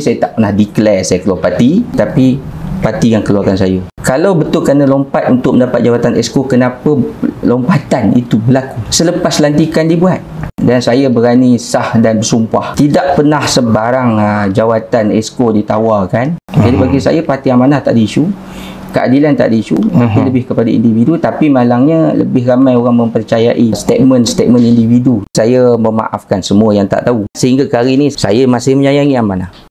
Saya tak pernah declare saya keluar parti, tapi parti yang keluarkan saya. Kalau betul kerana lompat untuk mendapat jawatan Exco, kenapa lompatan itu berlaku selepas lantikan dibuat? Dan saya berani sah dan bersumpah tidak pernah sebarang jawatan Exco ditawarkan. Jadi bagi saya Parti Amanah tak ada isu, keadilan tak ada isu, tapi lebih kepada individu. Tapi malangnya lebih ramai orang mempercayai statement-statement individu. Saya memaafkan semua yang tak tahu. Sehingga ke hari ini saya masih menyayangi Amanah.